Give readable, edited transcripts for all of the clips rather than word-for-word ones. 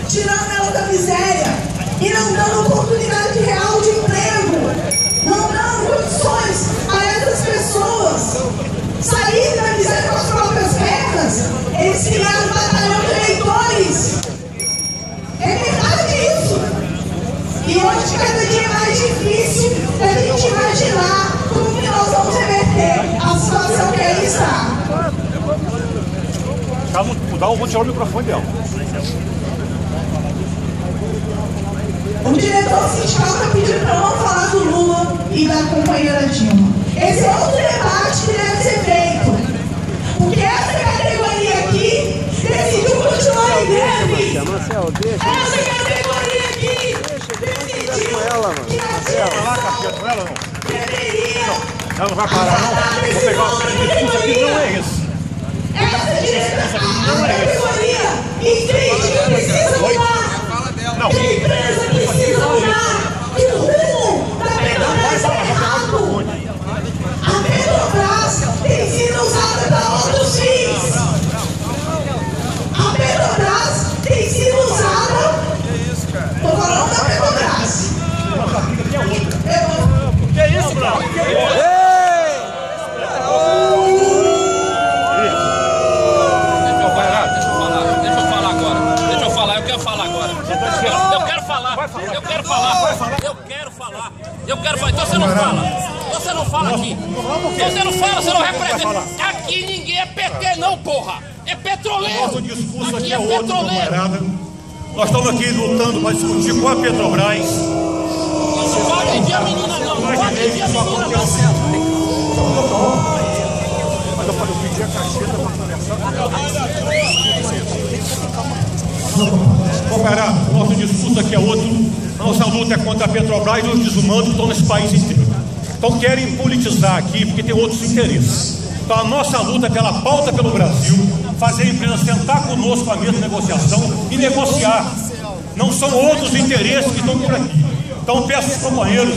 tirando ela da miséria e não dando oportunidade real de emprego, não dando condições a essas pessoas saírem da miséria com as próprias pernas. Eles criaram um batalhão de eleitores. É verdade isso. E hoje, cada dia é mais difícil a gente imaginar como que nós vamos reverter a situação que aí está. Calma, mudar, eu vou tirar o microfone dela. O diretor sindical está pedindo para não falar do Lula e da companheira Dilma. Esse é outro debate que deve ser feito. Porque essa categoria aqui decidiu continuar em greve. Essa categoria aqui decidiu que a gente deveria... Não vai parar, não. Vou pegar o discurso aqui, não é isso. Essa direção da categoria entende que precisa mudar. Que a empresa precisa mudar. Que o rumo da Petrobras é errado. A Petrobras tem sido usada para outros fins. A Petrobras tem sido usada... Estou falando da Petrobras. Que é isso, Brau? Eu quero falar. Então você não fala. Você não fala aqui. Você não fala, você não representa. Aqui ninguém é PT não, porra. É petroleiro. Nosso discurso aqui é outro, camarada. Nós estamos aqui lutando para discutir com a Petrobras. Não pode pedir a menina não. Não pode pedir a menina não. Mas eu pedi a cacheta para conversar. Camarada, nosso discurso aqui é outro. Nossa luta é contra a Petrobras e os desumanos que estão nesse país inteiro. Então querem politizar aqui porque tem outros interesses. Então a nossa luta é pela pauta pelo Brasil, fazer a empresa sentar conosco à mesa de negociação e negociar. Não são outros interesses que estão por aqui. Então peço aos companheiros.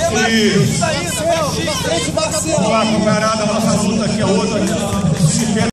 Vamos lá, camarada, a nossa luta aqui é outra.